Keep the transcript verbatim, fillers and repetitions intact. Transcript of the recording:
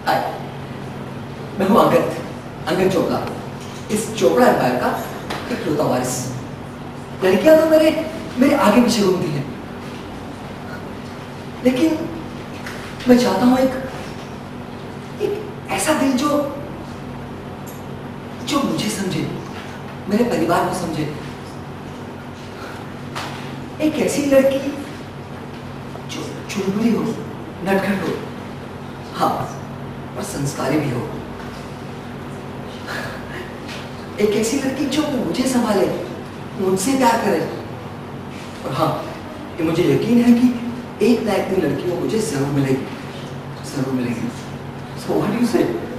हाय, मैं हूं अंगद, अंगद चोपड़ा, इस चोपड़ा एम्पायर का इकलौता वारिस। लड़कियां तो मेरे मेरे आगे पीछे घूमती हैं, लेकिन मैं चाहता हूं एक एक ऐसा दिल जो जो मुझे समझे, मेरे परिवार को समझे। एक ऐसी लड़की जो चुलबुली हो, नटखट हो, हाँ, और संस्कारी भी हो। एक ऐसी लड़की जो मुझे संभाले, मुझसे प्यार करे। और हाँ, ये मुझे यकीन है कि एक ना एक दिन लड़की वो मुझे जरूर मिलेगी, जरूर मिलेगी। So what do you say?